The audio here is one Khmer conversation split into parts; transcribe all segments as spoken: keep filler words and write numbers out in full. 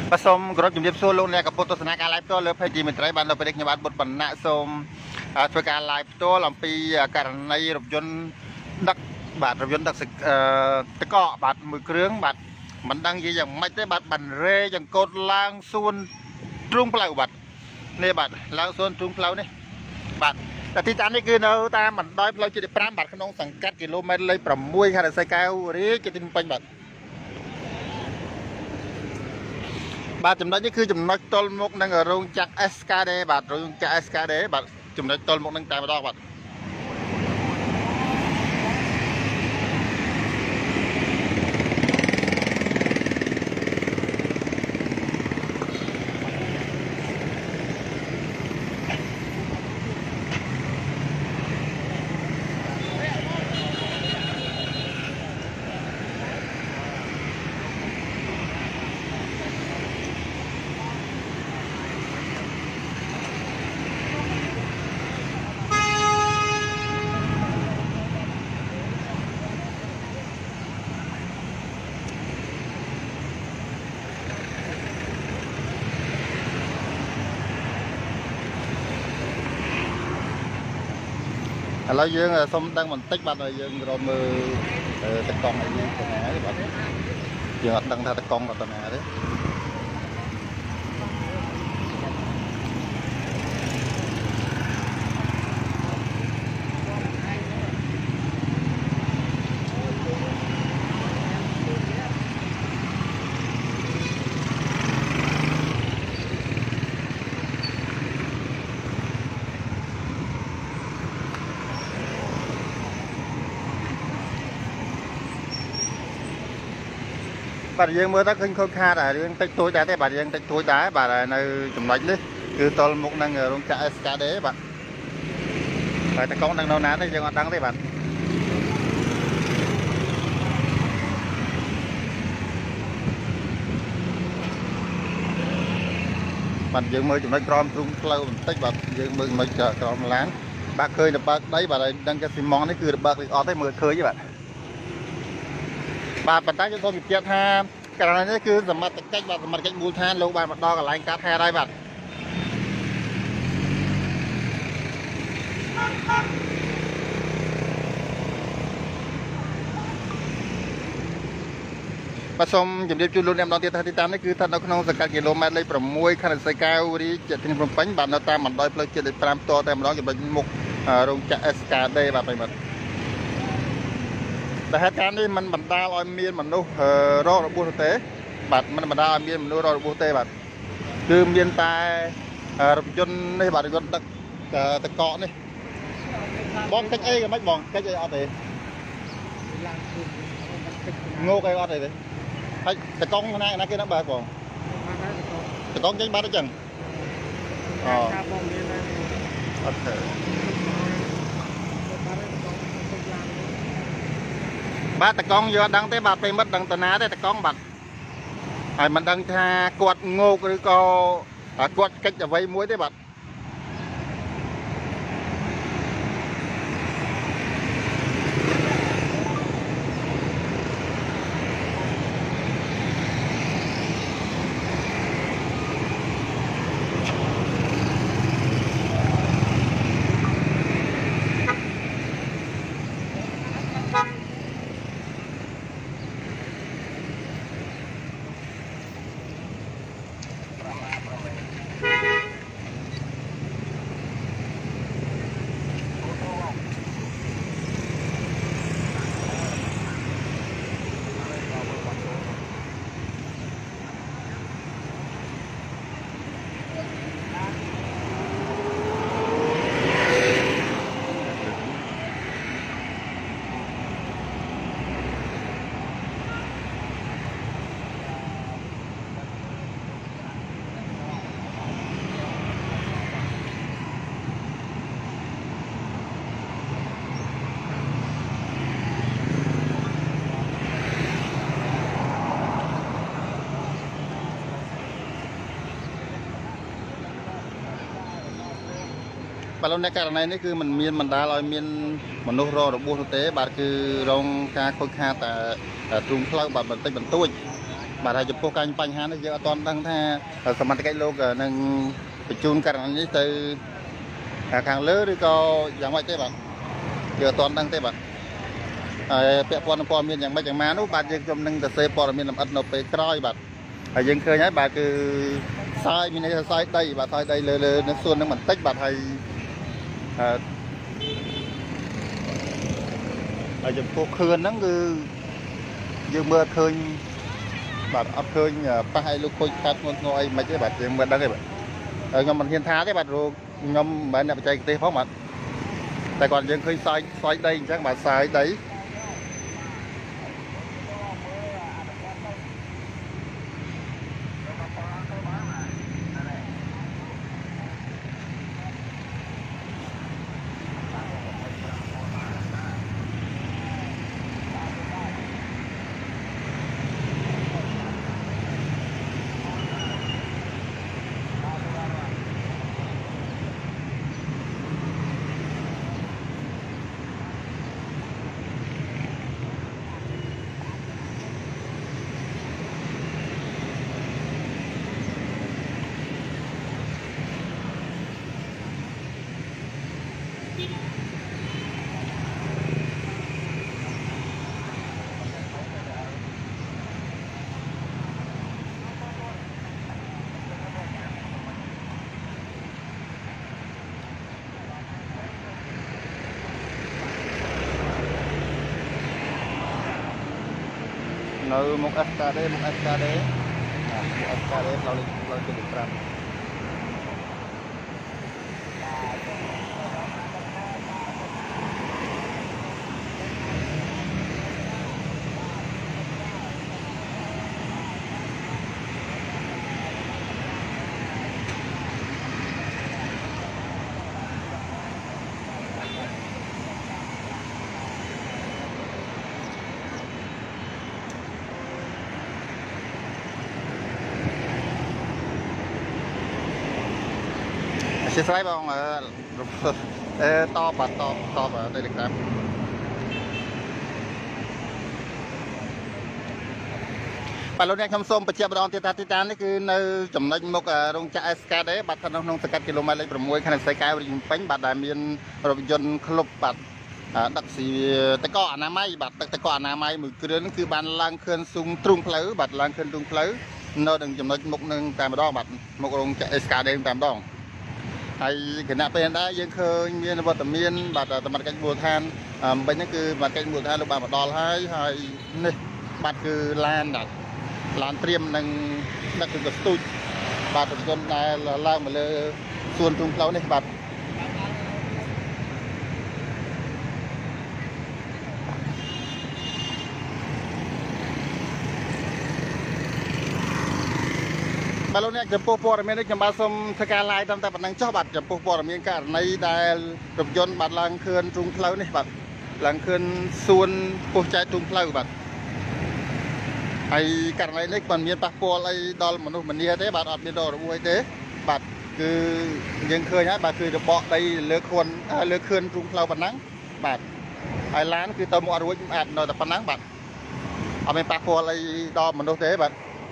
ผสมกรดจุ่มเย็บโซ่ลงในกับโปรตสนาการไลฟ์ตัวเลือเพจีมิตรบันเราไปเด็กยาบาลบทบรรณะสมช่วยการไลฟ์ตัวลำปีการในรถยนต์ดักบาดรถยนต์ดักสึกตะเกาะบาดมือเครื่องบาดมันดังยี่อย่างไม่ได้บาดบันเรอย่างกดล้างส่วนตรุงเปล่าบาดเนี่ยบาดล้างส่วนตรุงเปล่านี่บาดแต่ที่จานนี่คือเราตามมันได้เราจะได้ปรามบาดขนมสังกัดกิโลเมตรเลยปรำมวยขนาดไซเคิลหรือจะติดเป็นบาดบาดจำได้นี่คือจำนักตอลมกนั่งโรงจักรเอสคาเดบาดโรงจักรเอสคาเดบาดจำนักตอลมกนั่งตามมาดอกบาดแล้วយើងសុំដឹងបន្តិចបាទយើងរកមើលតកង់ឲ្យយើងទៅណាទេបាទយើងអត់ដឹងថាតកង់ទៅណាទេបាទយើងមើលទៅឃើញខូចខាតអារឿងតិចតួចដែរទេបាទយើងតិចតួចដែរបាទនៅចំណុចនេះគឺតលមុខនឹងរោងចក្រ เอส เค ดี បាទតែតកង់នឹងនៅណាទេយើងអត់ដឹងទេបាទបាទយើងមើលចំណុចក្រោមទ្រុងផ្លូវបន្តិចបាទយើងមើលចំណុចក្រោមឡានបាទឃើញរបើកដីបាទដឹងថាស៊ីម៉ងនេះគឺរបើកឬអត់ទេមើលឃើញទេបាទបាទប៉ុន្តែយើងសូមជម្រាបថាករណីនេះគឺសមត្ថកិច្ចបាទសមត្ថកិច្ចមូលដ្ឋានលោកបានមកដល់កន្លែងកាត់ហេតុហើយបាទបាទសូមជម្រាបជូនលោកអ្នកម្ដងទៀតថាទីតាំងនេះគឺស្ថិតនៅក្នុងសង្កាត់គីឡូម៉ែត្រលេខ6ខណ្ឌសីកែវរាជធានីភ្នំពេញបាទនៅតាមបណ្ដោយផ្លូវជាតិលេខ5តតែម្ដងចំណុចមុខរោងចក្រ เอส เค ดี បាទប្រិមត្តแต่เหตุการณ์นี้มันบรรดาลอยเมียนมนุษย์รอดระบุเตะบัดมันบรรดาเมียนมนุษย์รอดระบุเตะบัดคือเมียนตายรถยนต์ในบัดรถยนต์ตะตะเกาะนี่บองcáchเอ้กันไหมบองcáchเอ้เอาเตะโง่cáiเอาเตะให้ตะกองนั่นนั่นcáiนั่นแบบบองตะกองยังบ้านได้จังอ๋อโอเคបាទតកង់យកដឹងទេបាទពេលមិត្តដឹងតាណាទេតកង់បាទហើយមិនដឹងថាគាត់ងោកឬក៏គាត់កិច្ចអ្វីមួយទេបាទបាទលោកអ្នកករណីនេះគឺมันមានបណ្ដាលឲ្យមានមនុស្សរងរបួសនោះទេបាទគឺរងការខូចខាតតែទ្រូងផ្លូវបាទបន្តិចបន្តួចបាទហើយចំពោះការបញ្ហានេះយើងអត់ទាន់ដឹងថាសមត្ថកិច្ចលោកនឹងបញ្ជូនករណីនេះទៅខាងលើឬក៏យ៉ាងម៉េចទេបាទយើងអត់ទាន់ដឹងទេបាទហើយពាក់ព័ន្ធនឹងព័ត៌មានយ៉ាងម៉េចយ៉ាងម៉ានោះបាទយើងខ្ញុំនឹងទៅសេព័ត៌មានលម្អិតនៅពេលក្រោយបាទហើយយើងឃើញហើយបាទគឺខ្សែមានន័យថាខ្សែដីបាទខ្សែដីលើលើនៅសួននឹងបន្តិចបាទហើយហើយចំពោះខឿនហ្នឹងគឺយើងមើលឃើញបាទអត់ឃើញប៉ះឲ្យលោកខូចខាត់ធ្ងន់ធ្ងរអីមិនទេបាទយើងមើលដឹងទេបាទហើយខ្ញុំមិនហ៊ានថាទេបាទខ្ញុំមិនមែនអ្នកបច្ចេកទេសផងបាទតែគាត់យើងឃើញខ្សែខ្សែដីអញ្ចឹងបាទខ្សែដីនៅមុខ เอส เค ดี មុខ เอส เค ดี មុខ เอส เค ดี ផ្លូវលេខផ្លូវទី5ជាស្រ័យបងអឺតបបាទតបតប Telegram បាទលោកអ្នកខ្ញុំសូមបញ្ជាក់ម្ដងទៀតថាទីតាំងនេះគឺនៅចំណុចមុខរោងចក្រ เอส เค ดี បាទស្ថិតនៅក្នុងសង្កាត់គីឡូម៉ែត្រលេខ6ខណ្ឌសីកែវរាជពេញបាទដែលមានរថយន្តក្លុបបាទដឹកស៊ីតកអនាម័យបាទទឹកតកអនាម័យមួយគ្រឿងគឺបានឡើងខឿនស៊ុងទ្រុងផ្លូវបាទឡើងខឿនទ្រុងផ្លូវនៅនឹងចំណុចមុខនឹងតែម្ដងបាទមុខរោងចក្រ เอส เค ดี តែម្ដងហើយគណៈពេលដែរយើងឃើញមានវត្តមានបាទសមត្ថកិច្ចមូលដ្ឋានមិញហ្នឹងគឺសមត្ថកិច្ចមូលដ្ឋានលោកបានមកដល់ហើយហើយនេះបាទគឺឡានបាទឡានត្រៀមនឹងដឹកទៅស្ទូចបាទរថយន្តដែលឡើងមកលើសួនទ្រុងផ្លូវនេះបាទបាទលោកអ្នកចំពោះព័ត៌មាននេះខ្ញុំបាទសូមធ្វើការ live តាមតែប៉ុណ្្នឹងចុះបាទចំពោះព័ត៌មានករណីដែលរថយន្តបាទឡើងខឿនទ្រុងផ្លូវនេះបាទឡើងខឿនសួនពោះចែកទ្រុងផ្លូវបាទហើយករណីនេះមិនមានប៉ះពាល់អីដល់មនុស្សម្នាទេបាទអត់មានដល់របួសអីទេបាទគឺយើងឃើញហើយបាទគឺរបកដីលើខួនលើខឿនទ្រុងផ្លូវប៉ុណ្ណឹងបាទហើយឡានគឺទៅមកអត់រួចអាចនៅតែប៉ុណ្ណឹងបាទអត់មានប៉ះពាល់អីដល់មនុស្សទេបាទ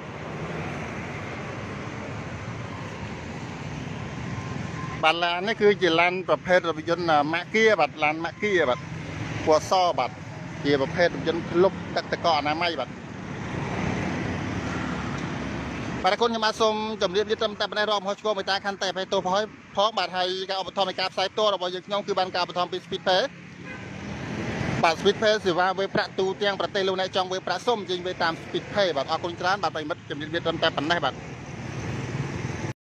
បាទឡាននេះគឺជាឡានប្រភេទរថយន្តម៉ាគីបាទឡានម៉ាគីបាទពណ៌សបាទជាប្រភេទរថយន្តក្លុបទឹកតកអនាម័យបាទបាទគុណខ្ញុំបាទសូមជម្រាបលាត្រឹមតែប៉ុណ្ណេះរកមហោឆ្កមេតាខណ្ឌតែអភ័យទោសផងផងបាទហើយការឧបត្ថម្ភនៃការផ្សាយផ្ទាល់របស់យើងខ្ញុំគឺបានការឧបត្ថម្ភពី Speedpay បាទ Speedpay សេវាវេប្រាក់ទូទាំងប្រទេសលោកអ្នកចង់វេប្រាក់សុំជិញវេតាម Speedpay បាទអរគុណច្រើនបាទប្រិមិត្តជម្រាបលាត្រឹមតែប៉ុណ្ណេះបាទ